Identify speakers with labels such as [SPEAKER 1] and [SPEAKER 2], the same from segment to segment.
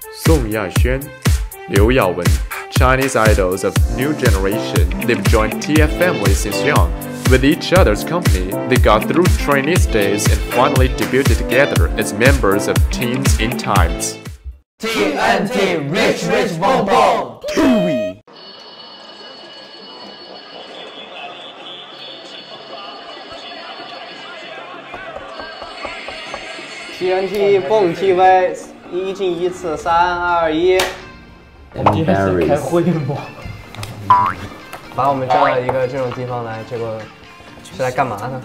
[SPEAKER 1] Song Yaixuan, Liu Yaowen, Chinese idols of new generation, they've joined TF family since young. With each other's company, they got through trainee days and finally debuted together as members of Teens in Times.
[SPEAKER 2] TNT Rich Rich Boom Boom TUI。
[SPEAKER 3] TNT 蹦 TV 一进一次，3、2、1。
[SPEAKER 2] 我们今天是开会吗？
[SPEAKER 3] 把我们叫到一个这种地方来，结果是来干嘛呢？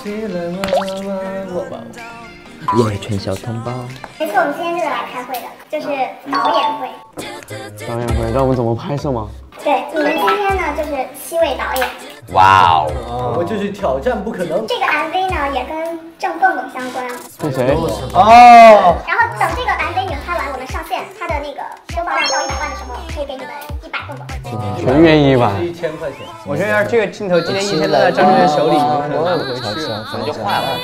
[SPEAKER 2] 夜春小同胞。
[SPEAKER 4] 没错，我们今天就是来开会的，就是导演会。
[SPEAKER 3] 导演会让我们怎么拍摄吗？
[SPEAKER 4] 对，你们今天呢就是7位导演。
[SPEAKER 2] 哇哦！
[SPEAKER 5] 我们就是挑战不可能。
[SPEAKER 4] 这个 MV 呢也跟郑蹦蹦相关。
[SPEAKER 3] 是谁？
[SPEAKER 5] 哦。
[SPEAKER 4] 然后等这个 MV 你们拍完，我们上线，它的那个播放量到100万的时候，可以给你们100蹦蹦。
[SPEAKER 3] 全员100。
[SPEAKER 5] 1000块钱。
[SPEAKER 3] 我觉得要是这个镜头今天一天都在张震岳手里，可能拿不回去，
[SPEAKER 2] 可能就坏了。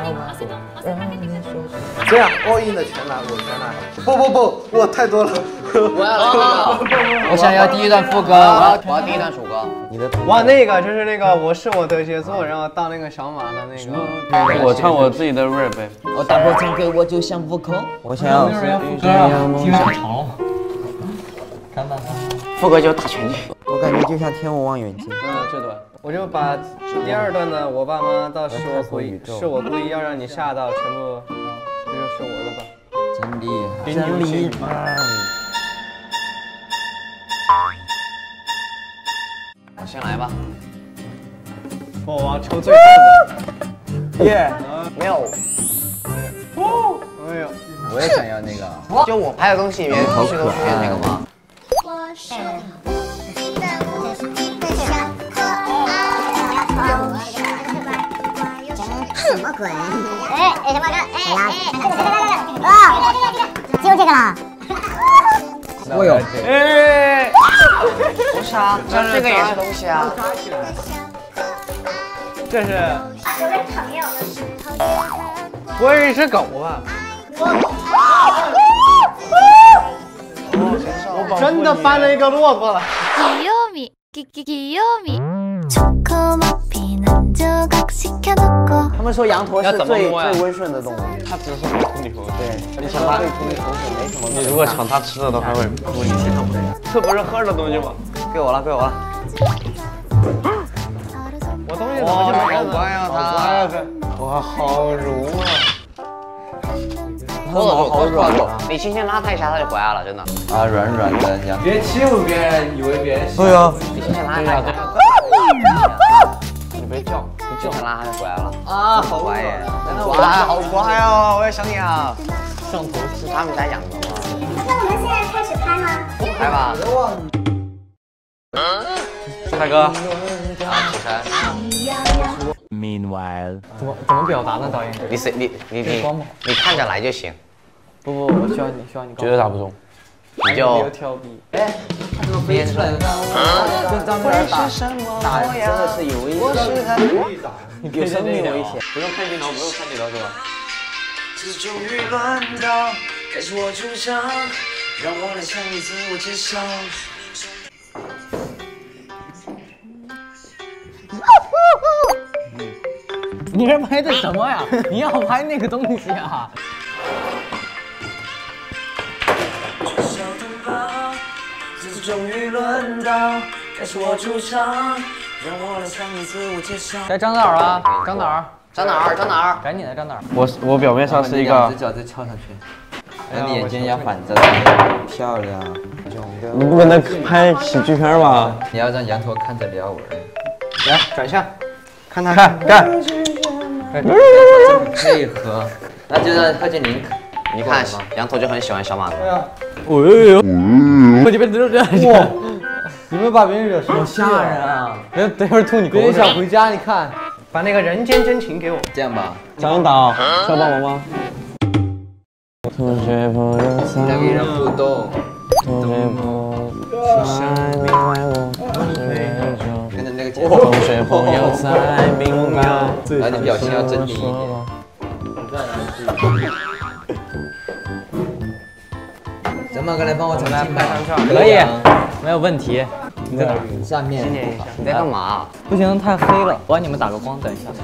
[SPEAKER 5] 这样 all in 的全拿，我全拿。不，我太多了。
[SPEAKER 2] 我要我想要第一段副歌，我要第一段主歌。
[SPEAKER 3] 你的哇，那个就是那个我是我的杰作，然后到那个小马的那个，我唱我自己的 rap 呗。
[SPEAKER 2] 我打破常规，我就像悟空。
[SPEAKER 3] 我想要
[SPEAKER 2] 听上潮。副歌就是打拳击。
[SPEAKER 6] 我感觉就像天文望远镜。
[SPEAKER 3] 这段我就把第2段的我爸妈到是我故意要让你吓到，全部这就是我的吧。
[SPEAKER 2] 真厉害，
[SPEAKER 6] 真厉害。
[SPEAKER 2] 我先来吧。
[SPEAKER 3] 我要抽最后的。
[SPEAKER 6] 耶，
[SPEAKER 2] 没有。
[SPEAKER 3] 哎呦，
[SPEAKER 6] 我也想要那个。
[SPEAKER 2] 就我拍的东西里面必须都出现那个吗？
[SPEAKER 4] 我是你的无知的小可爱。什么鬼？什么歌？就这个啦。
[SPEAKER 6] 我有。
[SPEAKER 2] 不是啊，这个也是东西啊。
[SPEAKER 3] 这是
[SPEAKER 4] 有位朋友。
[SPEAKER 3] 不会是一只狗吧？我真的翻了一个骆驼了。
[SPEAKER 6] 他们说羊驼是最温顺的动物。
[SPEAKER 3] 它只是会吐你口水。
[SPEAKER 6] 对，你想它会吐你口水没什么。
[SPEAKER 3] 你如果抢它吃的，它还会吐你身上。这不是喝的东西吗？
[SPEAKER 6] 给我了。
[SPEAKER 3] 我东西怎么就没了呢？
[SPEAKER 2] 好乖呀，它。
[SPEAKER 3] 哇，好柔啊！
[SPEAKER 2] 拖住，你轻轻拉它一下，它就回来了，真的。
[SPEAKER 6] 啊，软的羊。
[SPEAKER 5] 别欺负别人，以为别人。
[SPEAKER 6] 对啊。
[SPEAKER 2] 你轻轻拉它一下。你别叫，你轻轻拉它就回来了。
[SPEAKER 3] 啊，好
[SPEAKER 2] 乖耶！好乖哦，我也想你啊。上头是他们家养的吗？
[SPEAKER 4] 那我们现在开始拍吗？
[SPEAKER 2] 拍吧。
[SPEAKER 3] 大哥。
[SPEAKER 2] 起身。
[SPEAKER 6] Meanwhile，
[SPEAKER 3] 怎么表达呢？导演，
[SPEAKER 2] 你看着来就行。
[SPEAKER 3] 不，我需要你绝对打不中。
[SPEAKER 2] 你就
[SPEAKER 3] 挑笔。
[SPEAKER 6] 哎，他怎么飞出来的？跟张片打真的是有危险。有生命危险。
[SPEAKER 3] 不用看镜头是吧？
[SPEAKER 7] 终于轮到该是我出场，让我来向你自我介绍。
[SPEAKER 8] 你是拍的什么呀？你要拍那个东西啊！
[SPEAKER 7] 终于轮到该是我出场，让我来向你自我介绍。
[SPEAKER 8] 该长哪儿啊？长哪儿？
[SPEAKER 2] 长哪儿？
[SPEAKER 8] 赶紧的，长哪儿？
[SPEAKER 3] 我表面上是一个。
[SPEAKER 6] 两只脚再翘上去，然后你眼睛要反着的，漂亮。
[SPEAKER 3] 你不可能拍喜剧片吧？
[SPEAKER 6] 你要让羊驼看着廖文。
[SPEAKER 3] 来转向，看他干。
[SPEAKER 6] 配合，那就让贺建林。
[SPEAKER 2] 你看，羊驼就很喜欢小马哥。
[SPEAKER 3] 我这边都这样。哇！你们把别人惹生气了。
[SPEAKER 6] 吓人啊！
[SPEAKER 3] 等会儿吐你口水。别人想回家，你看，把那个人间真情给我。
[SPEAKER 6] 这样吧，
[SPEAKER 3] 张导，需要帮忙吗？同学朋友在。
[SPEAKER 6] 两个人互动。
[SPEAKER 3] 同学朋友才明白我那种。
[SPEAKER 6] 跟着那个节奏。
[SPEAKER 3] 同学朋友才明白。
[SPEAKER 6] 然后你表情要狰狞一点。 张马哥来帮我重新
[SPEAKER 3] 拍张照，
[SPEAKER 8] 可以，没有问题。你在哪儿？
[SPEAKER 6] 下面。
[SPEAKER 2] 你在干嘛？
[SPEAKER 8] 不行，太黑了，我帮你们打个光，等一下。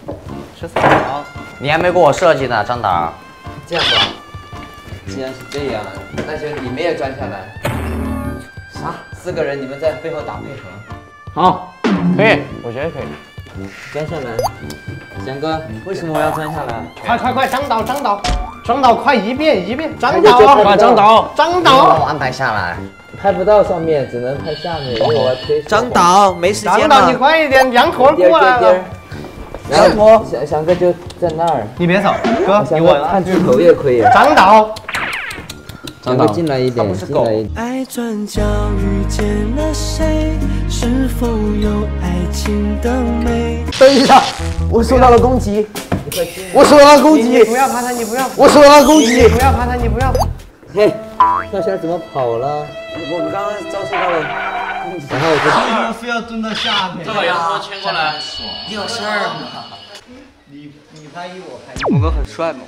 [SPEAKER 2] 你还没给我设计呢，张导。
[SPEAKER 6] 这样吧，既然是这样，那就你们也站下来。啥？4个人你们在背后打配合。
[SPEAKER 3] 好，可以，我觉得可以。
[SPEAKER 6] 站下来，翔哥，为什么我要站下来？
[SPEAKER 5] 快，张导，快一遍，张导，
[SPEAKER 3] 快张导，
[SPEAKER 2] 帮我安排下来。
[SPEAKER 6] 拍不到上面，只能拍下面，因为我要推。
[SPEAKER 2] 张导，没时间
[SPEAKER 5] 张导，你快一点，羊驼过来了。
[SPEAKER 6] 然后翔哥就在那儿。
[SPEAKER 5] 你别走，哥，
[SPEAKER 6] 翔哥看镜头也可以。
[SPEAKER 5] 张导，
[SPEAKER 6] 翔哥进来一点，进来一点。
[SPEAKER 7] 爱转角遇见了谁？是否有爱情的美？
[SPEAKER 6] 等一下，我受到了攻击，我受到了攻击，
[SPEAKER 5] 不要怕他，你不要，
[SPEAKER 6] 我受到了攻击，
[SPEAKER 5] 不要怕他，你不要。
[SPEAKER 6] 嘿，跳下来怎么跑了？我们刚刚遭受到了，然后我就
[SPEAKER 5] 非要蹲到下面。
[SPEAKER 3] 这把羊驼牵过来。
[SPEAKER 2] 你有事儿吗？
[SPEAKER 5] 你拍一，我拍一。
[SPEAKER 3] 猛哥很帅吗？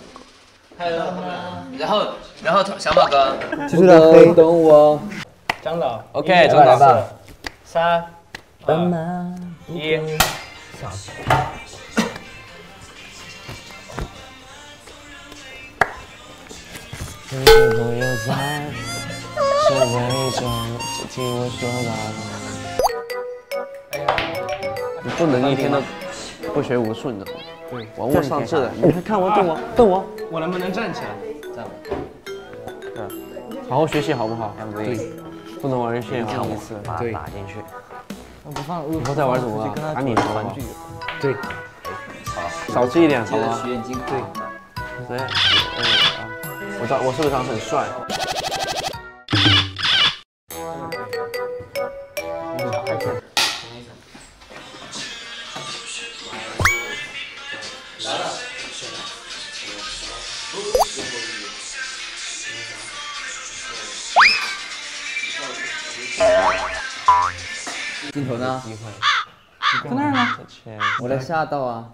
[SPEAKER 3] 然后小马哥。
[SPEAKER 6] 就是等我。
[SPEAKER 5] 张导
[SPEAKER 3] OK， 张导。
[SPEAKER 6] 来吧。
[SPEAKER 5] 3、
[SPEAKER 6] 奔马
[SPEAKER 5] 1。
[SPEAKER 7] 你是否有在？是伪装，只替我说罢了。你不能一天都不学无术，你知道吗？对，玩物丧志的。你看我，瞪我。
[SPEAKER 5] 我能不能站起来？
[SPEAKER 7] 好好学习好不好？对，不能玩游戏，好不好？
[SPEAKER 2] 把它打进去。
[SPEAKER 7] 以后再玩什么？打你玩具。
[SPEAKER 5] 对，
[SPEAKER 7] 少吃一点，好吗？
[SPEAKER 6] 学眼睛。对。
[SPEAKER 7] 对，我是不是长得很帅？
[SPEAKER 6] 镜头呢？
[SPEAKER 8] 在那儿呢。
[SPEAKER 6] 我在下道啊。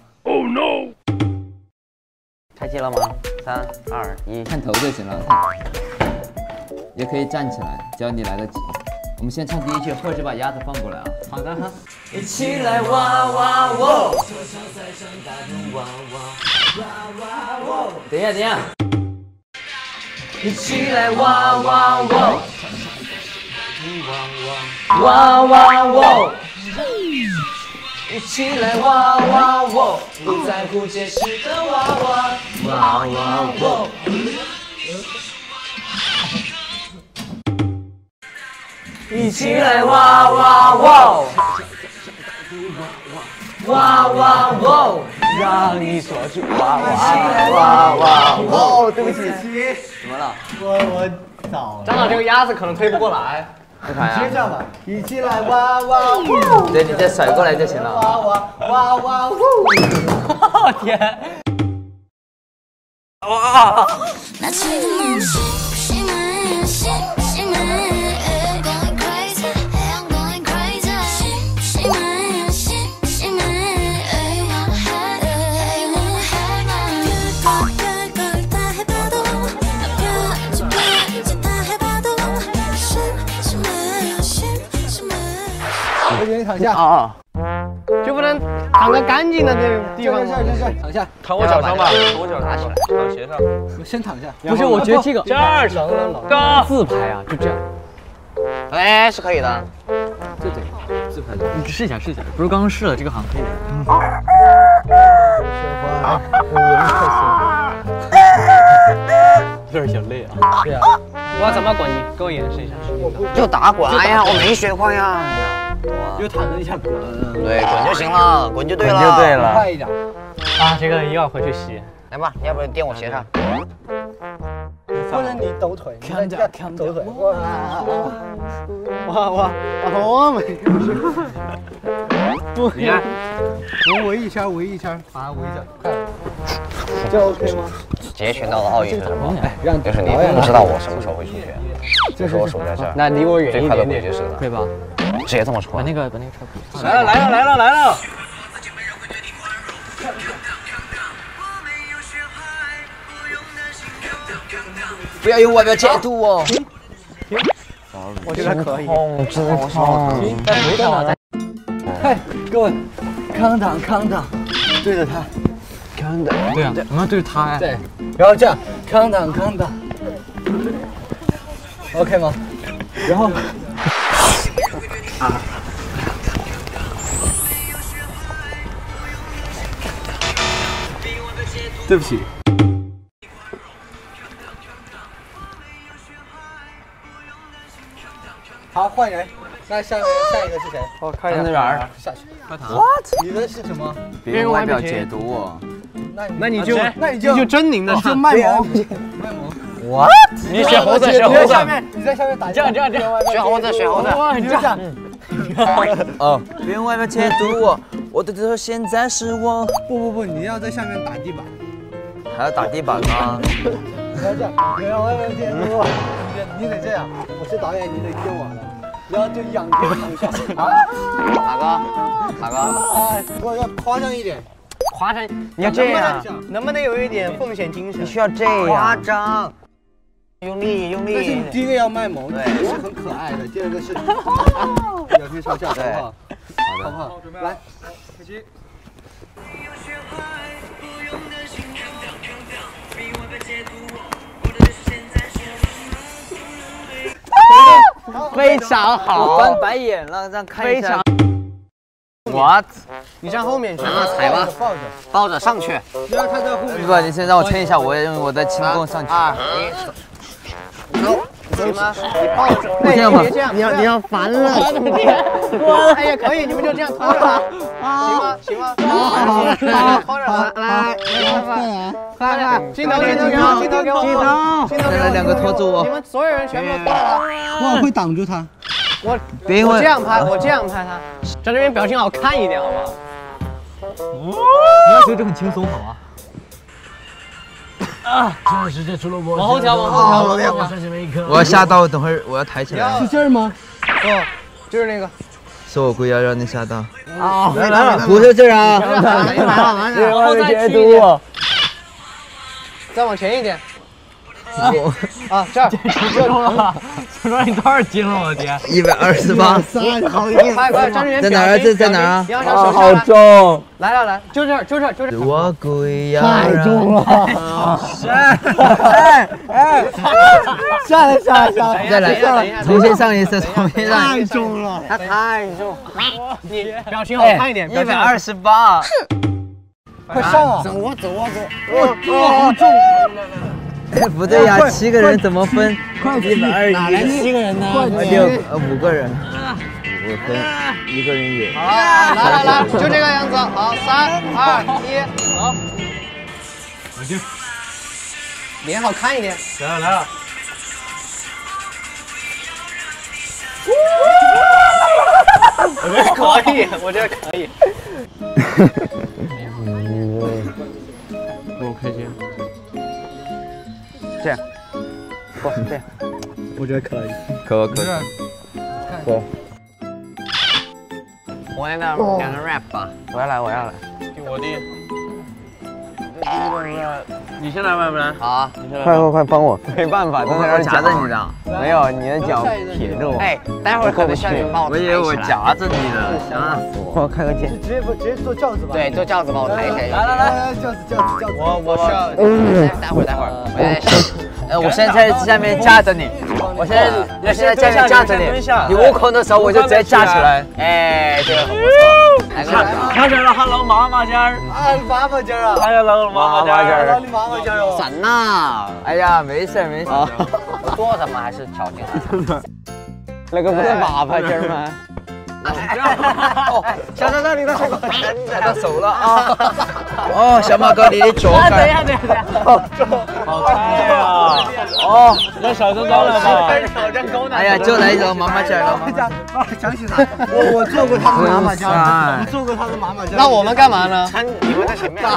[SPEAKER 2] 开机了吗？3、2、1。
[SPEAKER 6] 看头就行了，也可以站起来，只要你来得及。我们先唱第一句，或者把鸭子放过来啊。
[SPEAKER 8] 好的哈。
[SPEAKER 6] 一起来哇哇哇！等一下，一起来哇哇哇！哇哇哇！一起来哇哇哇！不在乎解释的哇哇！哇哇哇！一起来哇哇哇！哇哇哇！让你锁住哇哇哇哇哇！对不起，怎么了？
[SPEAKER 5] 我早了。
[SPEAKER 3] 张导，这个鸭子可能推不过来。
[SPEAKER 2] 为啥呀？
[SPEAKER 5] 这样吧，一起来哇哇呜！
[SPEAKER 6] 对，你再甩过来就行了。
[SPEAKER 5] 哇哇哇哇呜！
[SPEAKER 8] 天！
[SPEAKER 4] 哇！那起的梦醒醒来醒醒来 ，I'm going crazy, I'm going crazy， 醒醒来醒醒来 ，I wanna have I wanna have 별걸 다 해봐도 별짓 다 해봐도 심심해 심심해。
[SPEAKER 5] 我给你躺下。
[SPEAKER 2] 啊，
[SPEAKER 5] 就不能躺个干净的地方吗？
[SPEAKER 6] 躺下。
[SPEAKER 3] 躺我脚上吧，躺我脚上，躺鞋上。
[SPEAKER 5] 先躺下。
[SPEAKER 8] 不是，我觉得这个
[SPEAKER 3] 这儿是哥。
[SPEAKER 8] 自拍啊，就这样。
[SPEAKER 2] 哎，是可以的。
[SPEAKER 6] 自拍的。
[SPEAKER 8] 你试一下，不是刚刚试了，这个好像可以。有点小累啊。
[SPEAKER 5] 对啊。
[SPEAKER 3] 我怎么滚？你给我演示一下。
[SPEAKER 2] 就打滚，哎呀，我没学会呀。
[SPEAKER 5] 就躺着一下滚。
[SPEAKER 2] 对，滚就行了，滚就对了。
[SPEAKER 6] 就对了。
[SPEAKER 5] 快一点。
[SPEAKER 3] 啊，这个又要回去洗。
[SPEAKER 2] 来吧，要不然垫我鞋上。
[SPEAKER 5] 不能你抖腿，看着抖腿。哇，我没。不，
[SPEAKER 3] 你看，
[SPEAKER 5] 围一圈，把它围着，快。这 OK 吗？
[SPEAKER 2] 截拳道的奥义是什么？
[SPEAKER 6] 让
[SPEAKER 2] 就是你不知道我什么时候会出拳，就是我手在这儿。
[SPEAKER 3] 那离我远
[SPEAKER 2] 最快的
[SPEAKER 3] 一点点，
[SPEAKER 2] 轨迹是
[SPEAKER 8] 可以吧？
[SPEAKER 2] 直接这么戳。
[SPEAKER 8] 把那个车补。
[SPEAKER 3] 来了！
[SPEAKER 6] 不要用外表解读哦。
[SPEAKER 3] 我觉得可以。
[SPEAKER 6] 真痛！
[SPEAKER 3] 但没干嘛？
[SPEAKER 5] 嘿，各位，康挡，对着他，康挡。
[SPEAKER 8] 对啊，我们要对着他呀。
[SPEAKER 5] 对，然后这样，康挡，OK 吗？然后。对不起。好，换人。那下一个是谁？
[SPEAKER 3] 我看一下。
[SPEAKER 5] 下去。
[SPEAKER 8] 快弹。
[SPEAKER 5] 你的是什么？
[SPEAKER 6] 别用外表解读我。
[SPEAKER 3] 那你就狰狞的
[SPEAKER 5] 就卖萌。
[SPEAKER 6] What？
[SPEAKER 3] 你选猴子，
[SPEAKER 5] 你在下面打。这样。
[SPEAKER 3] 选猴子。
[SPEAKER 5] 哇，你就这样。
[SPEAKER 6] 哦，别用外表解读我，我的头现在是我。
[SPEAKER 5] 不，你要在下面打地板。
[SPEAKER 6] 还要打地板吗？
[SPEAKER 5] 你要这样，不要外面解读我。你得这样，我是导演，你得听我的。然后就仰天长啸。
[SPEAKER 2] 哪个？
[SPEAKER 5] 哎，我要夸张一点。
[SPEAKER 3] 夸张，你要这样，能不能有一点奉献精神？
[SPEAKER 6] 你需要这样。
[SPEAKER 2] 夸张，用力。
[SPEAKER 5] 但是你第一个要卖萌，第一个是很可爱的，第二个是仰天长啸，好不好？好不好？来，开机。
[SPEAKER 3] 非常好，
[SPEAKER 6] 翻白眼了，让看一下。
[SPEAKER 3] What？ 你上后面去，
[SPEAKER 2] 踩吧，抱着上去。
[SPEAKER 5] 只要他在后面。
[SPEAKER 6] 不，你先让我撑一下，我也用我的轻功上去。
[SPEAKER 2] 2、1，走。行吗？你抱着。
[SPEAKER 6] 这样吧，
[SPEAKER 3] 你要烦了。哇，哎呀，可以，你们就这样拖着他。行吗？好，拖着他，来，快，镜头给我，
[SPEAKER 6] 两个拖住我。
[SPEAKER 3] 你们所有人全部拖着他。
[SPEAKER 5] 我会挡住他。
[SPEAKER 3] 我这样拍他，在这边表情好看一点，好不好？
[SPEAKER 8] 你要觉得这很轻松，好吗？这是这出了我。
[SPEAKER 3] 往后调。
[SPEAKER 6] 我要吓到，等会儿我要抬起来。
[SPEAKER 5] 是这儿吗？
[SPEAKER 3] 不，就是那个。
[SPEAKER 6] 是我故意要让你吓到。
[SPEAKER 3] 来了，
[SPEAKER 6] 不是这样。
[SPEAKER 3] 然后再去一点，再往前一点。这儿中了，
[SPEAKER 8] 说你多少斤了？我天
[SPEAKER 6] ，128。
[SPEAKER 3] 快，张志远，
[SPEAKER 6] 在哪儿？这在哪儿啊？
[SPEAKER 3] 好重！来，就这儿。
[SPEAKER 6] 是我故意要
[SPEAKER 5] 太重了！下来！
[SPEAKER 6] 再来，重新上一次，
[SPEAKER 5] 太重了，
[SPEAKER 3] 他太重。你表情好看一点
[SPEAKER 6] ，128。
[SPEAKER 5] 快上啊！
[SPEAKER 3] 走啊！
[SPEAKER 5] 好重！
[SPEAKER 6] 不对呀，7个人怎么分？120。
[SPEAKER 5] 哪来7个人呢
[SPEAKER 6] ？5个人。我分1个人有。
[SPEAKER 3] 好，来，就这个样子。好，3、2、1，走。
[SPEAKER 8] 我去。
[SPEAKER 3] 脸好看一点。
[SPEAKER 8] 来了。我觉得可以。
[SPEAKER 3] 我开心。这样，不这样，
[SPEAKER 5] 我觉得可以。
[SPEAKER 6] 可。
[SPEAKER 2] 我来讲个 rap 吧。
[SPEAKER 3] 我要来。
[SPEAKER 8] 听我的。你先来，不然？
[SPEAKER 2] 好啊，
[SPEAKER 3] 快帮我！没办法，
[SPEAKER 6] 我夹着你的。
[SPEAKER 3] 没有，你的脚铁着我。
[SPEAKER 2] 哎，待会儿可能需要你帮我抬起来。
[SPEAKER 6] 我以为我夹着你呢，吓死我！
[SPEAKER 3] 我开个键。
[SPEAKER 5] 直接坐轿子吧。
[SPEAKER 2] 对，坐轿子把我抬起来。
[SPEAKER 5] 来，轿子。
[SPEAKER 3] 我需要。
[SPEAKER 2] 待会儿，
[SPEAKER 6] 我现在在下面架着你，我现在下面架着你，你悟空的时候我就直接架起来。
[SPEAKER 2] 哎，这个很不错。
[SPEAKER 8] 看见了，Hello 妈妈家儿。
[SPEAKER 5] 妈妈家啊！
[SPEAKER 8] Hello 妈妈家儿。
[SPEAKER 5] 你妈妈家哦。
[SPEAKER 2] 闪呐！
[SPEAKER 6] 哎呀，没事。
[SPEAKER 2] 坐着吗？还是调进来？
[SPEAKER 3] 那个不是粑粑筋吗？
[SPEAKER 2] 小张，你的手
[SPEAKER 6] 踩到手了啊！哦，小马哥，你的脚感。
[SPEAKER 8] 等一下。好菜啊！
[SPEAKER 6] 哦，
[SPEAKER 8] 那小张高了吧？
[SPEAKER 6] 哎呀，就来找妈妈家了。
[SPEAKER 5] 想起来，我做过他的妈妈家，我做过他的妈妈家。
[SPEAKER 3] 那我们干嘛呢？
[SPEAKER 2] 你们在前面。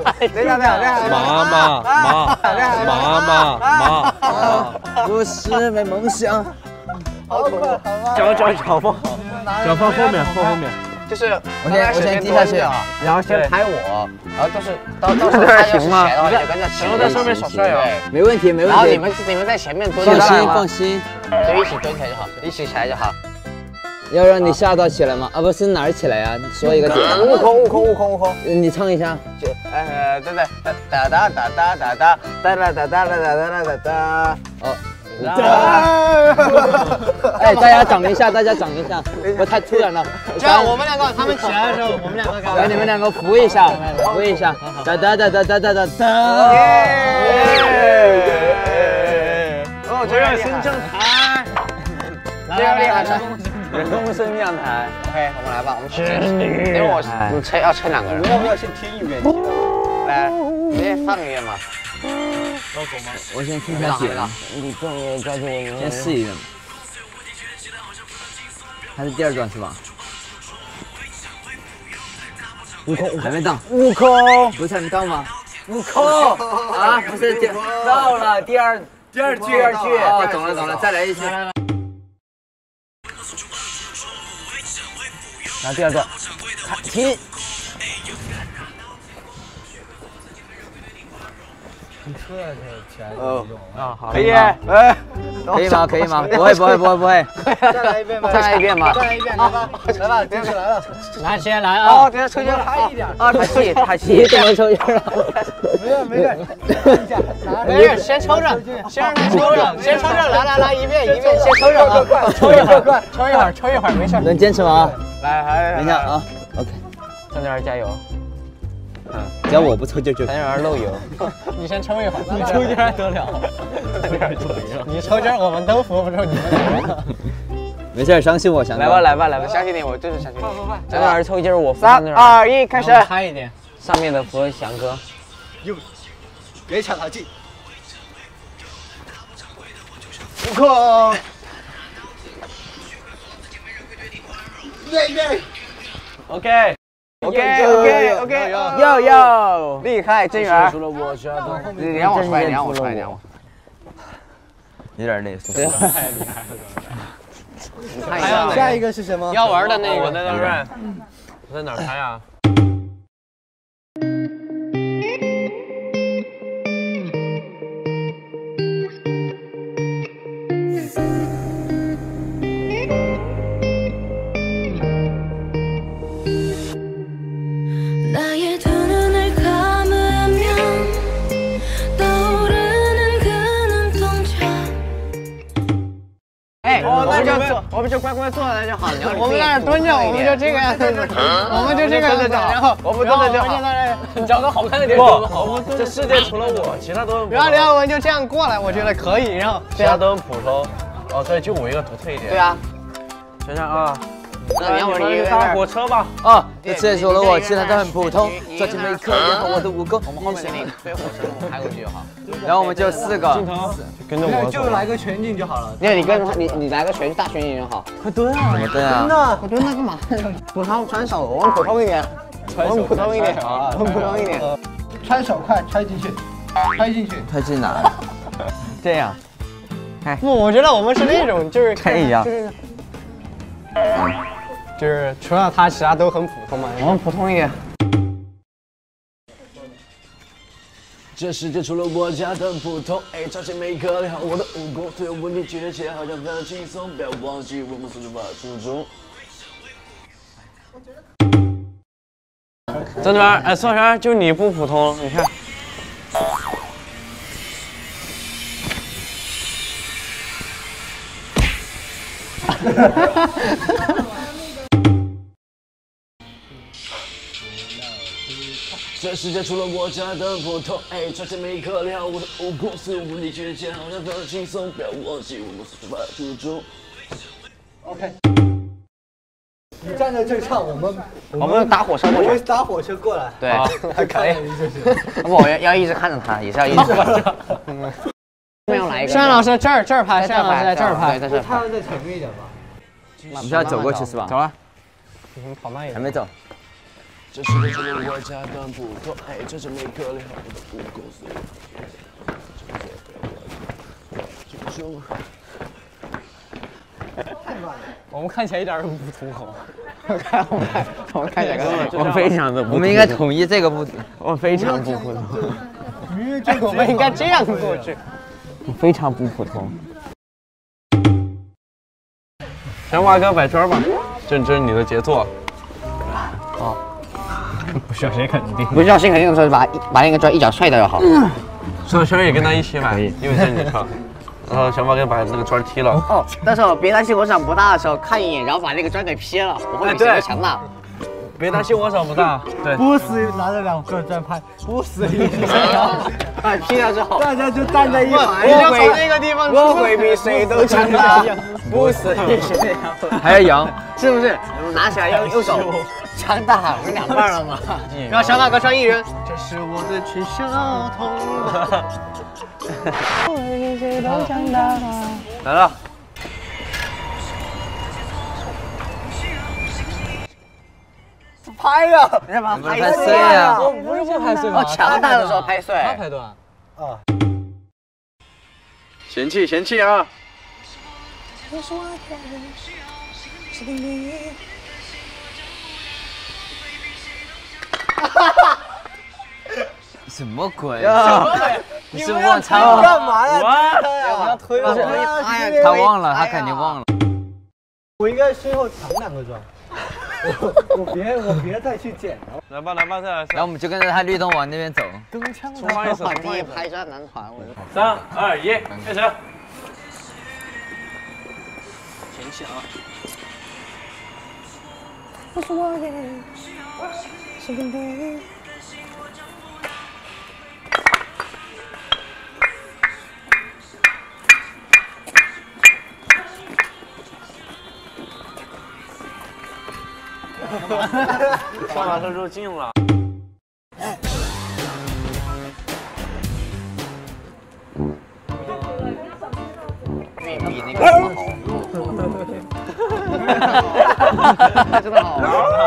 [SPEAKER 8] 妈。
[SPEAKER 6] 不是没梦想。
[SPEAKER 5] 好快，
[SPEAKER 8] 脚放后面。
[SPEAKER 2] 就是
[SPEAKER 6] 我先低下去啊，
[SPEAKER 2] 然后先拍我，然后就是到时候他要是前的话，你就跟着骑，
[SPEAKER 8] 然后在上面耍帅啊。
[SPEAKER 6] 没问题。
[SPEAKER 2] 然后你们在前面蹲着。
[SPEAKER 6] 放心。
[SPEAKER 3] 就一起蹲起来就好，一起起来就好。
[SPEAKER 6] 要让你吓到起来吗？啊，不是哪儿起来呀？说一个。
[SPEAKER 3] 悟空。
[SPEAKER 6] 你唱一下。
[SPEAKER 3] 对，哒哒哒哒哒哒哒哒哒哒哒哒哒哒。
[SPEAKER 6] 哦。哎，大家长一下，不太突然了。
[SPEAKER 3] 这样我们两个他们起来的时候，我们两个
[SPEAKER 6] 来，你们两个扶一下，哒哒哒哒哒哒哒哒。
[SPEAKER 3] 哦，这个升正台，这个厉害了，
[SPEAKER 6] 人工升降台。
[SPEAKER 3] OK， 我们来吧，我们去。因为我要撑2个人。
[SPEAKER 5] 要不要先听一遍？
[SPEAKER 3] 来，直接放一遍嘛。
[SPEAKER 6] 我先听下姐了，你跟我抓住我，先试一遍。还是第2段是吧？悟空还没到。悟空不是还没到吗？悟空啊，不是到了第二句。哦，懂了，再来一次。然后第2段，停。
[SPEAKER 3] 好，可以，
[SPEAKER 6] 可以吗？不会。
[SPEAKER 3] 再来一遍吧，来吧，坚持来了，
[SPEAKER 8] 来先来啊！
[SPEAKER 3] 哦，等下抽筋嗨一点，
[SPEAKER 6] 太气，怎么抽筋了？
[SPEAKER 3] 没事，先抽着，先让他抽着，来，一遍，先抽着啊，抽一会儿，没事，
[SPEAKER 6] 能坚持吗？
[SPEAKER 3] 来，
[SPEAKER 6] 等一下啊 ，OK，
[SPEAKER 3] 张娟加油。
[SPEAKER 6] 只要我不抽筋就。
[SPEAKER 3] 咱有点漏油，你先抽一会儿，
[SPEAKER 8] 你抽筋还得了？
[SPEAKER 3] 你抽筋我们都扶不住你们两个。
[SPEAKER 6] 没事，相信我，翔哥。
[SPEAKER 3] 来吧，相信你，我就是相信你。
[SPEAKER 6] 张老师抽筋，我扶
[SPEAKER 3] 3、2、1，开始。
[SPEAKER 8] 嗨一点，
[SPEAKER 6] 上面的扶翔哥。
[SPEAKER 5] 别抢他劲。
[SPEAKER 3] 悟空。OK，厉害，真源。你让我踹。
[SPEAKER 6] 有点累，
[SPEAKER 5] 下一个是什么？
[SPEAKER 3] 要玩的那个，
[SPEAKER 7] 我在那儿，我在哪儿拍啊？
[SPEAKER 3] 我们就乖乖坐在那就好。我们在那蹲着，我们就这个样子，我们就这个样子，然后我们蹲着就好。
[SPEAKER 8] 你找个好看的地方。
[SPEAKER 7] 不，这世界除了我，其他都很普通。
[SPEAKER 3] 然后我们就这样过来，我觉得可以。然后
[SPEAKER 7] 其他都很普通。哦，对，就我一个独特一点。
[SPEAKER 3] 对啊。
[SPEAKER 7] 想想啊。
[SPEAKER 3] 那你要玩一个
[SPEAKER 7] 搭火车吧。
[SPEAKER 6] 哦，这次除了我，其他都很普通。抓紧每一刻，练好我的武功。
[SPEAKER 3] 我们后面那个飞火车，我们开过去就好。
[SPEAKER 6] 然后我们就4个。
[SPEAKER 7] 镜头跟着我。
[SPEAKER 5] 就来个全景就好了。
[SPEAKER 3] 你跟他，你来个大全景就好。
[SPEAKER 5] 快蹲啊！
[SPEAKER 6] 怎么蹲啊？
[SPEAKER 5] 蹲啊！
[SPEAKER 3] 我蹲那干嘛？普通穿手，我们普通一点。普通一点。
[SPEAKER 5] 穿手快，揣进去。
[SPEAKER 6] 揣进哪？这样。
[SPEAKER 3] 不，我觉得我们是那种，就是
[SPEAKER 6] 可以呀。
[SPEAKER 3] 就是除了他，其他都很普通嘛。我们普通一点。
[SPEAKER 7] 这世界除了我家的普通，抓紧每一刻练好我的武功，所有问题解决好像非常轻松，不要忘记我们所出发初衷。张娟，宋璇，就你不普通，你看。这世界除了我家的普通，抓紧每一刻练好我的武功，所有问题解决好像非常轻松，不要忘记我们所出发初衷。
[SPEAKER 5] OK。你站在这唱，我
[SPEAKER 3] 们搭火车过去。
[SPEAKER 5] 我们搭火车过来。
[SPEAKER 3] 对，
[SPEAKER 5] 可以。
[SPEAKER 3] 不，我要一直看着他，也是要一直看着。没有来一个。山老师这儿拍，山老师在这儿拍。对，
[SPEAKER 5] 他要再前面一点吧。
[SPEAKER 6] 你需要走过去是吧？
[SPEAKER 3] 走了。
[SPEAKER 8] 跑慢一点。
[SPEAKER 6] 还没走。
[SPEAKER 7] 这世界除了我家的普通，抓紧每一刻练好我的武功，所有
[SPEAKER 8] 我们看起来一点都不普通，好吗？
[SPEAKER 3] 我们看起来
[SPEAKER 6] 我非常的，我们应该统一这个不，
[SPEAKER 7] 我非常不普通。
[SPEAKER 3] 我们应该这样过去。
[SPEAKER 6] 非常不普通。
[SPEAKER 7] 小马哥摆圈吧，这是你的杰作。
[SPEAKER 8] 好，不小心肯定。
[SPEAKER 3] 不小心肯定的时候把那个砖一脚踹掉就好。
[SPEAKER 7] 小轩也跟他一起摆，因为这是你唱。然后小马哥把那个砖踢了。
[SPEAKER 3] 哦，到时候别担心我长不大的时候看一眼，然后把那个砖给劈了，我会比谁都强大。
[SPEAKER 7] 别担心我长不大，对。
[SPEAKER 5] 不死拿着2个砖拍，不死一
[SPEAKER 3] 哎，劈了之后，
[SPEAKER 5] 大家就站在一排，
[SPEAKER 3] 你就从那个地方，我会比谁都强大，不死一谁
[SPEAKER 8] 还要扬，
[SPEAKER 3] 是不是？拿起来右手，强大，不是2半了吗？然后小马哥穿一人，这是我的全小童。我会比谁都强大。
[SPEAKER 7] 来了。
[SPEAKER 5] 拍呀！
[SPEAKER 3] 你要把它
[SPEAKER 8] 拍碎啊！
[SPEAKER 5] 我不是不拍碎吗？
[SPEAKER 3] 哦，强大的时候拍碎。
[SPEAKER 8] 他拍断。
[SPEAKER 5] 啊！
[SPEAKER 7] 嫌弃啊！
[SPEAKER 8] 什么鬼？你是忘唱了？
[SPEAKER 5] 干嘛呀？
[SPEAKER 8] 我要推了。他忘了，他肯定忘了。
[SPEAKER 5] 我应该身后藏2个砖。我别再去捡了。
[SPEAKER 7] 来吧，再来。
[SPEAKER 8] 然后我们就跟着他律动往那边走。
[SPEAKER 5] 蹬枪
[SPEAKER 7] 重来一次，
[SPEAKER 3] 第一拍砖男团，我
[SPEAKER 7] 3、2、1，开始。嫌弃啊！
[SPEAKER 4] 我是我的，是真的。
[SPEAKER 7] 上马车入镜了。
[SPEAKER 3] 比那个什么好。真的好。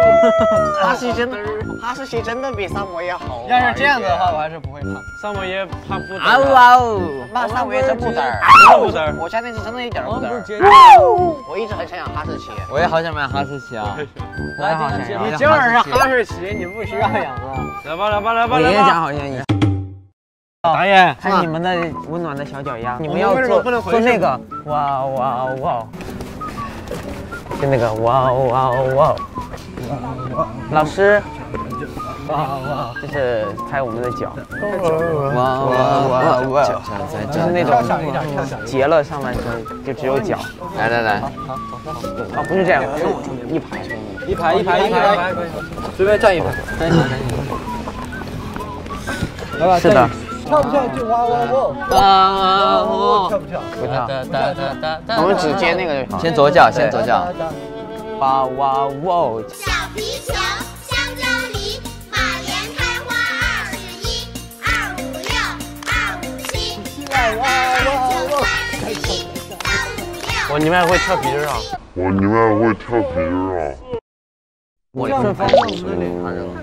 [SPEAKER 3] 哈士奇真的比萨摩耶好。要是这样子的话，我还是不会胖。
[SPEAKER 7] 萨摩耶怕不
[SPEAKER 3] 啊哇哦！那萨摩耶真不嘚儿，
[SPEAKER 7] 不嘚儿。
[SPEAKER 3] 我家那只真的一点都不嘚儿。我一直很想养哈士奇。
[SPEAKER 8] 我也好想买哈士奇啊！我也好想养。
[SPEAKER 3] 你就是哈士奇，你不需要养了。
[SPEAKER 7] 来吧！
[SPEAKER 8] 我也讲好像也。
[SPEAKER 7] 导演，
[SPEAKER 8] 看你们的温暖的小脚丫，你们要做那个，哇哇哇，就那个哇哇哇，老师，哇哇，就是拍我们的脚，哇哇哇，就是那种结了上半身就只有脚，来，啊不是这样，一排，
[SPEAKER 5] 随便站一排，来吧，
[SPEAKER 8] 是的。
[SPEAKER 5] 跳不跳就哇哇哇！跳不跳？
[SPEAKER 8] 不跳。
[SPEAKER 3] 我们只接那个就好。
[SPEAKER 8] 先左脚。哇哇哇！
[SPEAKER 4] 小皮球，香蕉梨，马莲开花21、256、257、288、931、356。
[SPEAKER 7] 你们还会跳皮筋啊？
[SPEAKER 8] 我顺风顺水，他扔。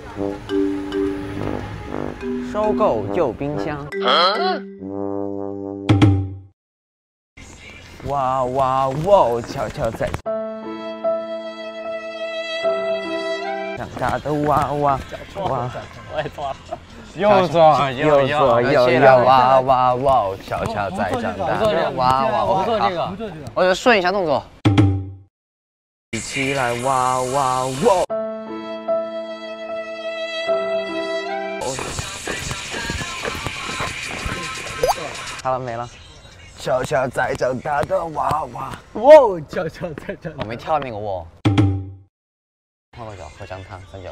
[SPEAKER 8] 收购旧冰箱。哇哇哇！悄悄在长大的娃娃，哇！
[SPEAKER 7] 我也错了。又做，
[SPEAKER 3] 哇哇哇！悄悄在长大的娃娃，
[SPEAKER 8] 我不做这个，
[SPEAKER 3] 我就顺一下动作。
[SPEAKER 8] 一起来哇哇哇！好了，没了。悄悄在长大的娃娃，
[SPEAKER 5] 哇，悄悄在长大。
[SPEAKER 3] 我没跳那个喔。泡个脚，喝姜汤，喝酒。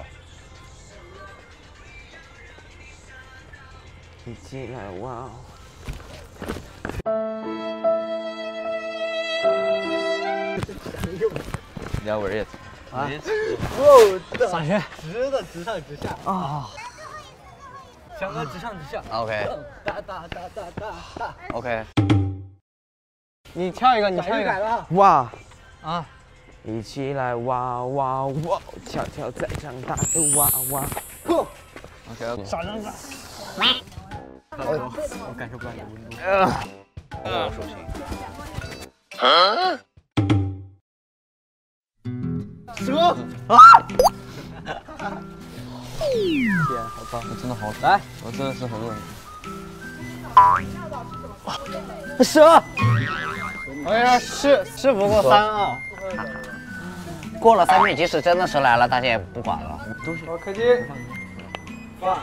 [SPEAKER 8] 一起来哇！要我也
[SPEAKER 5] 啊！哇，
[SPEAKER 8] 上去，
[SPEAKER 5] 直上直下啊！翔哥直上直下。
[SPEAKER 3] OK。
[SPEAKER 5] 哒。
[SPEAKER 3] OK。
[SPEAKER 8] 你跳一个，
[SPEAKER 5] 改了。
[SPEAKER 8] 哇
[SPEAKER 5] 啊！
[SPEAKER 8] 一起来哇哇哇！悄悄在长大的娃娃。OK。
[SPEAKER 5] 少张张。
[SPEAKER 8] 我感受不到你的温度。
[SPEAKER 3] 我属性。
[SPEAKER 5] 蛇
[SPEAKER 8] 啊！天，好棒！我真的好来，我真的是很冷。蛇！
[SPEAKER 3] 我跟你说，是不过3啊。
[SPEAKER 2] 过了3遍，即使真的是来了，大家也不管了。
[SPEAKER 3] 好，柯基。哇！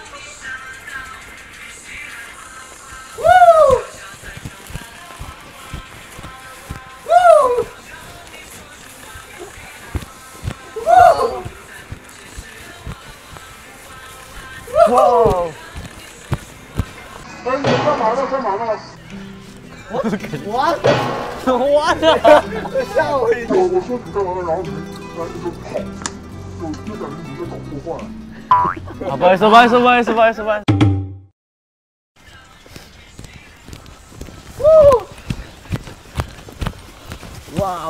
[SPEAKER 3] 哇！
[SPEAKER 5] 不是你干嘛呢？干嘛呢？
[SPEAKER 3] 我的！
[SPEAKER 5] 吓我一跳！我说你干嘛呢？然后你就跑，就感觉你在搞破坏。
[SPEAKER 6] 啊，不好意思。哇！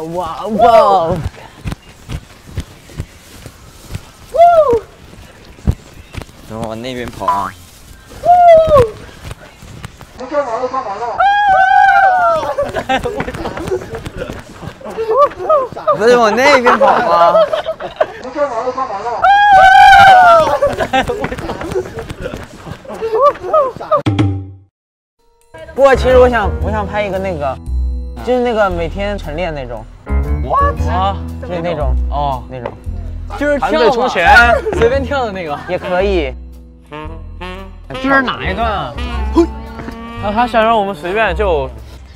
[SPEAKER 2] 然后往那边跑啊！
[SPEAKER 5] 你干嘛呢？
[SPEAKER 2] 不是往那边跑吗？
[SPEAKER 5] 你干嘛呢？
[SPEAKER 8] 不过其实我想拍一个那个，就是那个每天晨练那种。What？ 啊，就是那种那种，
[SPEAKER 3] 就是
[SPEAKER 6] 团队冲前，
[SPEAKER 3] 随便跳的那个，
[SPEAKER 8] 也可以。
[SPEAKER 3] 这是哪一段啊？
[SPEAKER 6] 他想让我们随便就。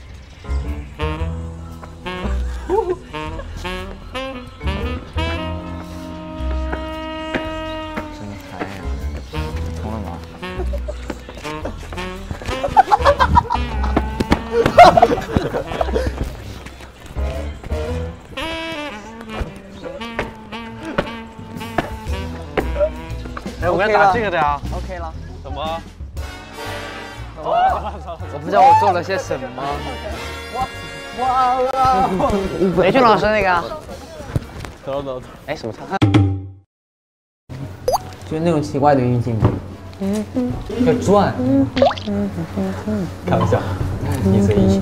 [SPEAKER 6] 哎，我该打这个的呀。
[SPEAKER 3] OK 了。
[SPEAKER 6] 怎么？
[SPEAKER 2] 我不知道我做了些什么。
[SPEAKER 8] 雷军老师那个。
[SPEAKER 6] 走。
[SPEAKER 8] 哎，什么唱？就是那种奇怪的运镜。
[SPEAKER 3] 要转。开玩笑，你随意。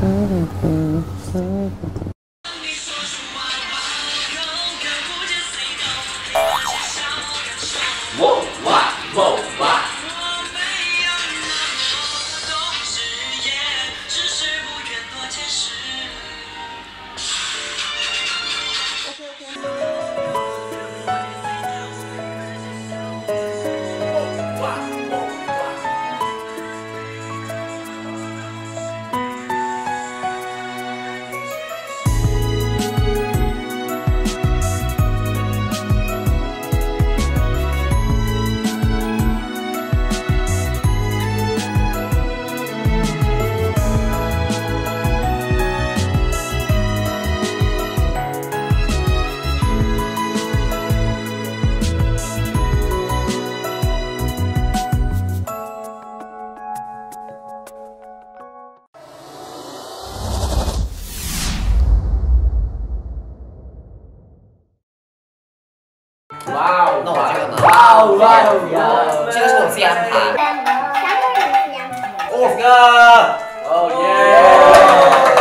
[SPEAKER 2] 那我这个呢？这个是我自己安排。
[SPEAKER 6] Let's go！ 哦耶！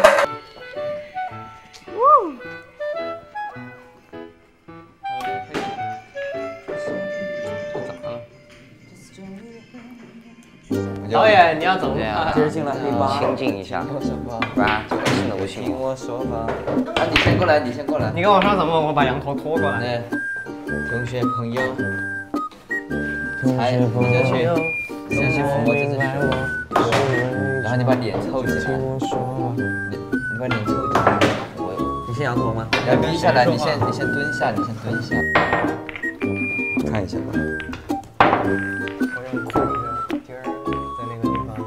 [SPEAKER 3] 导演，你要怎么
[SPEAKER 2] 看？
[SPEAKER 8] 接着进来黑吧。
[SPEAKER 2] 清静一下，不然就会是流行。
[SPEAKER 8] 听我说吧。
[SPEAKER 2] 啊，你先过来，你先过来。
[SPEAKER 3] 你跟我说什么？我把羊头拖过来。
[SPEAKER 2] 对，同学朋友，哎，你就去，先去抚摸这只手，然后你把脸凑起来，你把脸凑起来。
[SPEAKER 8] 你是羊头吗？
[SPEAKER 2] 要低下来，你先蹲下，看一下吧。
[SPEAKER 3] 我用裤子钉儿在那个地方。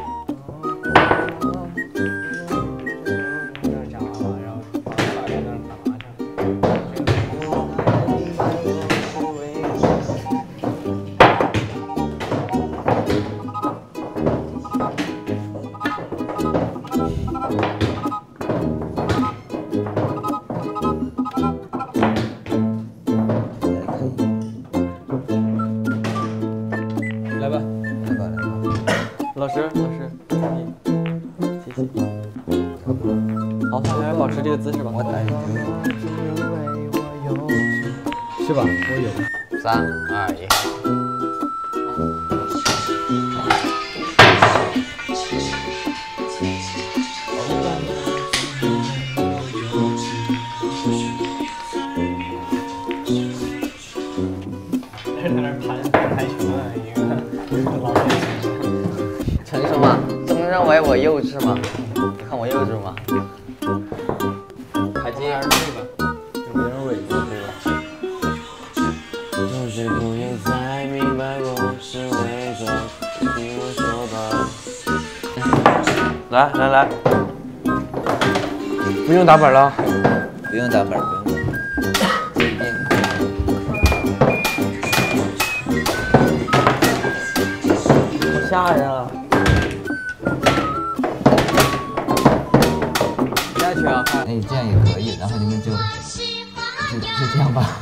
[SPEAKER 3] 然后把在那儿拿着。
[SPEAKER 6] 老师，谢谢。好，他还保持这个姿势吧。我来。
[SPEAKER 3] 是吧？我有。
[SPEAKER 2] 3、2、1。 我幼稚吗？你看我幼稚吗？还接
[SPEAKER 5] 有别人尾过对吧？
[SPEAKER 7] 就是不愿再明白我是伪装，听我说吧。来，不用打本了，
[SPEAKER 2] 不用打本，不用打本。
[SPEAKER 8] 好吓人啊！
[SPEAKER 2] 下去啊！哎，这样也可以，然后你们就这样吧。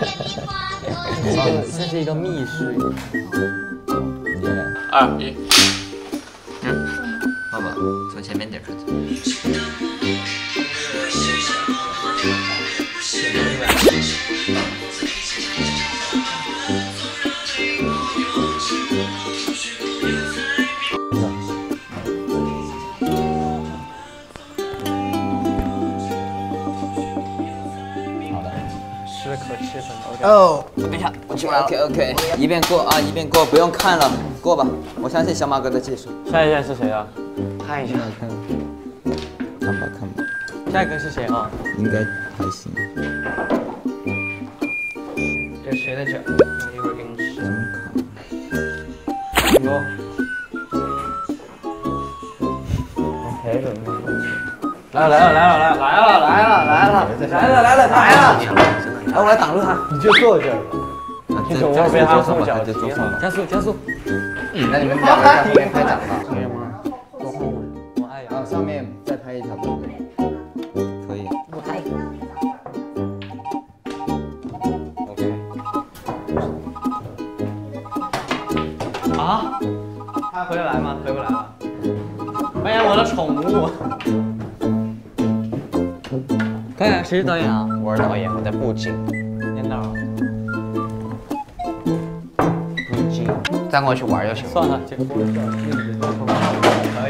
[SPEAKER 2] 这是一个密室。
[SPEAKER 1] 2、1。
[SPEAKER 2] 爸爸，从前面点开始。
[SPEAKER 3] 哦，
[SPEAKER 2] 等一下，我出来了。OK， 一遍过啊，一遍过，不用看了，过吧。我相信小马哥的技术。
[SPEAKER 8] 下一站是谁啊？看一下，
[SPEAKER 2] 看吧。
[SPEAKER 8] 下一个是谁啊？
[SPEAKER 2] 应该还行。
[SPEAKER 8] 这是谁的脚？一会儿给你吃。哟。OK，准备。来了！
[SPEAKER 2] 来，我来挡住他。
[SPEAKER 5] 你就坐这儿吧。
[SPEAKER 8] 你总要被他后脚
[SPEAKER 2] 就坐上了。加速。
[SPEAKER 3] 那你们两个在后面拍掌吧。
[SPEAKER 8] 可以吗？多换我爱
[SPEAKER 3] 啊，上面再拍一条动作。
[SPEAKER 2] 可以。
[SPEAKER 3] 我拍。OK。
[SPEAKER 8] 啊？他回来吗？回不来了。欢迎我的宠物。看看谁是导演啊？我是导演，我在布景。演哪儿？布景。
[SPEAKER 3] 站过去玩就行。
[SPEAKER 8] 算了，这个可以。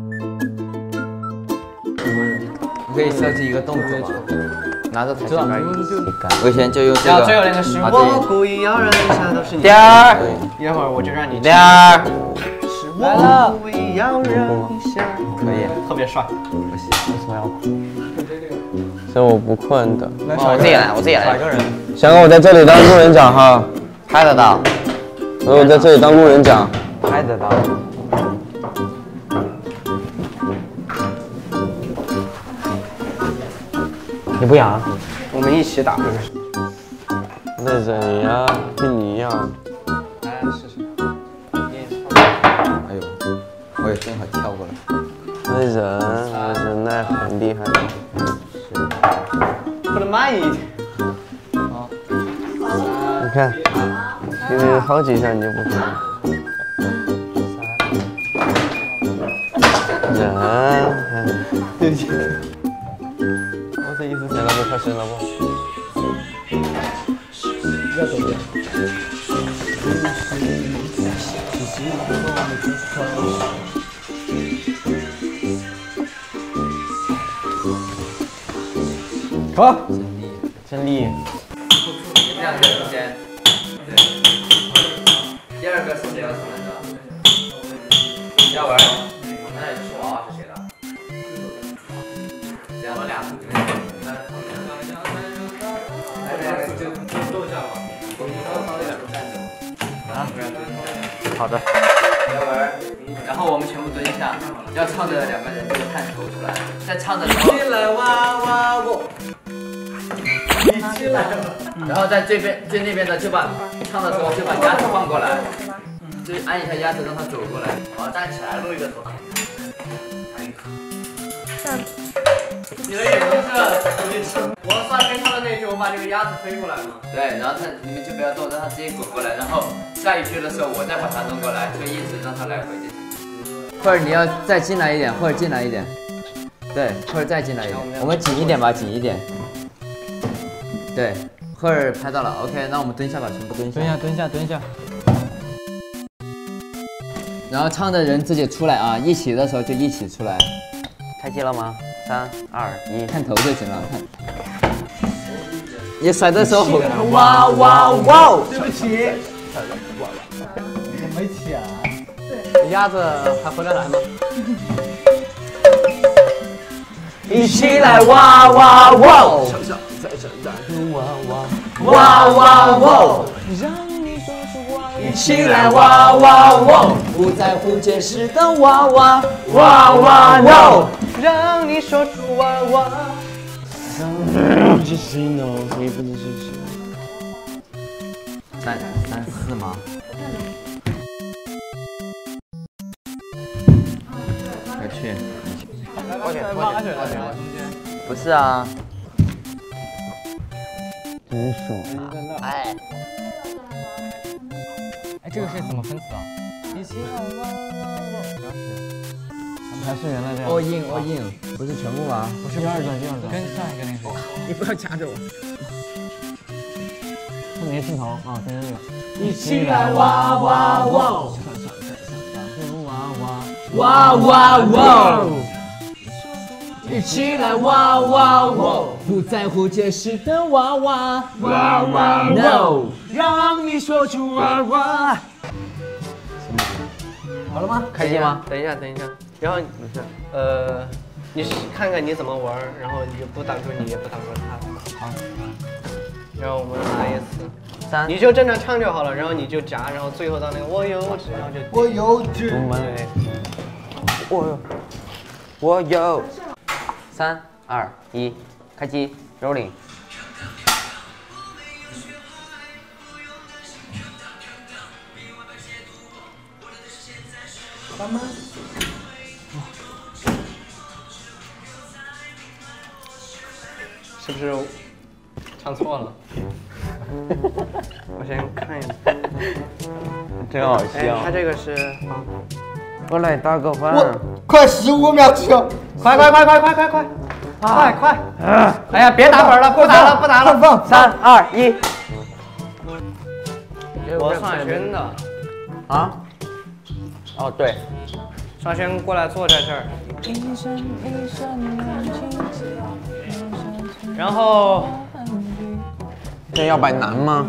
[SPEAKER 2] 你可以设计一个动作吧。
[SPEAKER 3] 拿着台球杆
[SPEAKER 2] 我以前就用这个。
[SPEAKER 8] 最后那个是
[SPEAKER 3] 我故意要人下都是你。
[SPEAKER 8] 点儿。一会儿我就让你点儿。来了。
[SPEAKER 3] 故意要人下。
[SPEAKER 2] 可以。
[SPEAKER 8] 特别帅。
[SPEAKER 2] 不行。
[SPEAKER 8] 为什么要哭？所以我不困的。
[SPEAKER 3] 我自己来，我自己来。
[SPEAKER 8] 哪个人？
[SPEAKER 7] 翔哥，我在这里当路人甲哈。
[SPEAKER 3] 拍得到。
[SPEAKER 7] 我在这里当路人甲。
[SPEAKER 8] 拍得到。你不养？我们一起打。
[SPEAKER 7] 那着你呀，跟你一样。
[SPEAKER 8] 来试试。
[SPEAKER 2] 哎呦，我也正好跳过来。
[SPEAKER 7] 那人那很厉害。
[SPEAKER 8] 不能慢一点。
[SPEAKER 7] 好。你看，你好几下你就不会。人，
[SPEAKER 8] 对不起。我这意思深了不？快深了不？
[SPEAKER 5] 要走边。
[SPEAKER 8] 好，真厉害。
[SPEAKER 2] 这两个中间。第二个是谁要出来的？要玩。那你是娃娃是谁的？这样我俩。就坐下吧。啊，
[SPEAKER 8] 好的。
[SPEAKER 2] 要玩。然后我们全部蹲下，要唱的两个人就探头出来，在唱的时候。起来哇哇我。你起来了。然后在最那边的就把唱的时候就把鸭子放过来，就按一下鸭子让它走过来。好，站起来露一个头。你的眼睛是我算跟他的那句，我把这个鸭子飞过来嘛。对，然后你们就不要动，让它直接滚过来，然后下一句的时候我再把它弄过来，就一直让它来回就行。或者你要再进来一点，或者进来一点。对，或者再进来一点。我们紧一点吧，紧一点。对，赫尔拍到了 ，OK， 那我们蹲下吧，全部蹲下。
[SPEAKER 8] 蹲下。
[SPEAKER 2] 然后唱的人自己出来啊，一起的时候就一起出来。
[SPEAKER 8] 开机了吗？3、2、1，
[SPEAKER 2] 看头就行了。看，你甩的时候，
[SPEAKER 8] 哇哇哇！
[SPEAKER 5] 对不起。我没抢。
[SPEAKER 8] 鸭子还回得来吗？
[SPEAKER 6] 一起来哇哇哇！哇哇哇！一起来哇哇哇！不在乎解释的哇哇哇哇哇！
[SPEAKER 3] 让你说出哇哇。
[SPEAKER 6] 3、4吗？快去！不是啊。真爽啊！哎，
[SPEAKER 8] 这个是怎么分词啊？还是原来这样。all in，
[SPEAKER 6] 不是全部吗？
[SPEAKER 8] 不是第二段，跟上一个那个。你不要夹着我。后面镜头啊，跟着这个。
[SPEAKER 6] 一起来哇哇哇！哇哇哇！一起来哇哇哇！不在乎解释的哇哇哇哇 no！ 让你说出哇哇。好了吗？
[SPEAKER 8] 开机吗？
[SPEAKER 3] 等一下，然后你看看你怎么玩，然后你就不挡住你，也不挡住他。好。然后我们来一次。
[SPEAKER 8] 3，
[SPEAKER 3] 你就正常唱就好了，然后你就夹，然后最后到那个我有纸，然后就
[SPEAKER 5] 我有纸。
[SPEAKER 8] 我有。3、2、1，开机 ，rolling。
[SPEAKER 3] 是不是唱错了？我先看一下。
[SPEAKER 8] 真好
[SPEAKER 3] 哎，
[SPEAKER 8] 笑。
[SPEAKER 3] 他这个是
[SPEAKER 8] 过来打个饭。
[SPEAKER 5] 快15秒去！
[SPEAKER 3] 快！哎呀，别打本了，不打了。
[SPEAKER 5] 放
[SPEAKER 8] 3、2、1。
[SPEAKER 3] 我尚轩的。
[SPEAKER 8] 啊？哦，对。
[SPEAKER 3] 尚轩过来坐在这儿。然后。
[SPEAKER 8] 这要摆难吗？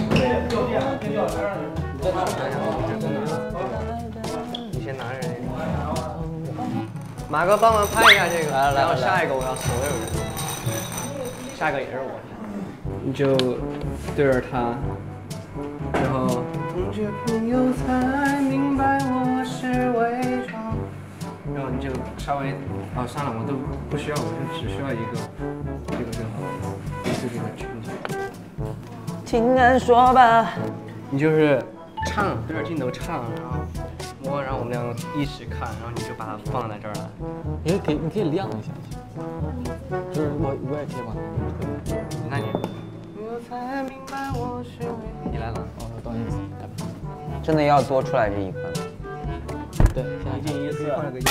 [SPEAKER 3] 你先拿着这个。马哥帮忙拍一下这个，然后下一个我要所有人，下一个也是我，你就对着他，然后同学朋友才明白我是伪装，然后你就稍微算了，我都不需要，我就只需要一个这个就好了，就这个裙子。
[SPEAKER 8] 请按说吧。
[SPEAKER 3] 你就是唱，对着镜头唱，然后摸，然后我们两个一起看，然后你就把它放在这儿来。
[SPEAKER 8] 你可以亮一下，就是我也可以把它推。
[SPEAKER 3] 那你，我才明白我是你来了，
[SPEAKER 8] 我懂意思。真的要多出来这一分。对，
[SPEAKER 3] 已经一次换了个音。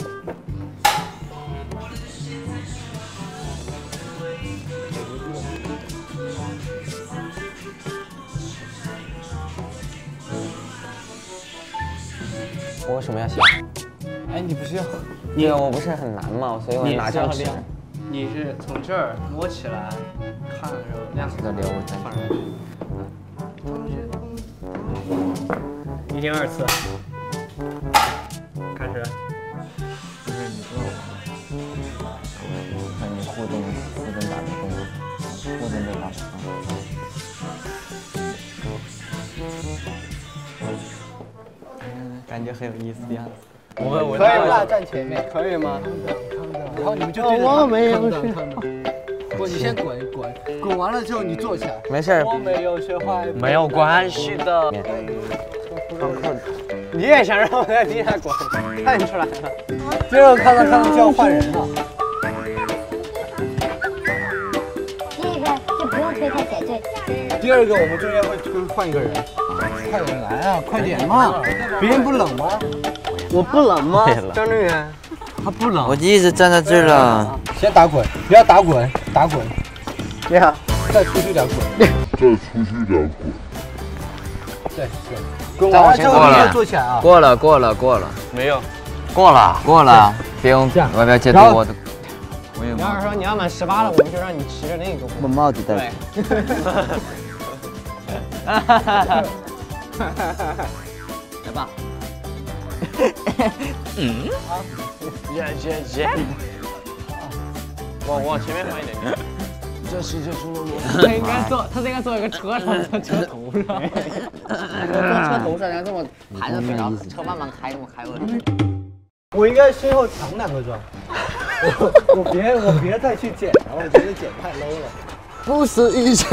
[SPEAKER 8] 我为什么要想？
[SPEAKER 3] 哎，你不是要？
[SPEAKER 8] 我不是很难吗？所以我拿张纸。
[SPEAKER 3] 你是从这儿摸起来，看，然后亮
[SPEAKER 8] 的留我再
[SPEAKER 3] 放上去。1天2次。开始。
[SPEAKER 8] 就是你知道我看你互动打的动作，互动被打的感觉很有意思的样子。
[SPEAKER 3] 我可以吗？站前面，可以吗？然后你们就对着他。我没有学。不，你先滚完了之后你坐起来。
[SPEAKER 8] 没事。
[SPEAKER 3] 我没有学坏。
[SPEAKER 8] 没有关系的。
[SPEAKER 3] 你也想让我在地下滚？看出来了。这个看到就要换人了。
[SPEAKER 4] 第一个就不用推开才对。
[SPEAKER 5] 第二个我们中间会换一个人。快点来啊！快点嘛！别人不冷吗？
[SPEAKER 3] 我不冷吗？张志远，
[SPEAKER 5] 他不冷。
[SPEAKER 8] 我就一直站在这儿了。
[SPEAKER 5] 先打滚，不要打滚，打滚。
[SPEAKER 3] 这样，
[SPEAKER 5] 再出去点滚。对，滚
[SPEAKER 8] 完了之后
[SPEAKER 5] 你坐起来啊！
[SPEAKER 8] 过了。
[SPEAKER 3] 没有。
[SPEAKER 8] 过了，不用，我不要解读我的。
[SPEAKER 3] 你要是说你要满18了，我们就让你骑着那个。
[SPEAKER 8] 把帽子戴。来吧。
[SPEAKER 3] 耶。
[SPEAKER 8] 往前面放一点。
[SPEAKER 7] 这世界除了我，
[SPEAKER 6] 他应该坐一个车上，坐车头上。
[SPEAKER 2] 坐车头上，然后这么盘着腿，然后车慢慢开，这么开过去。
[SPEAKER 5] 我应该身后藏2个妆，我别再去剪了，我觉得剪太 low 了。
[SPEAKER 7] 不死一生。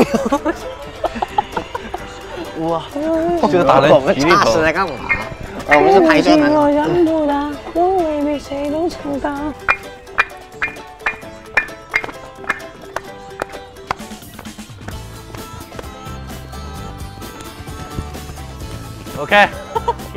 [SPEAKER 8] 哇，这个打人体力头。
[SPEAKER 2] 在干嘛？我们是拍摄的。
[SPEAKER 9] 我让不大，我未必谁都强大。
[SPEAKER 8] OK，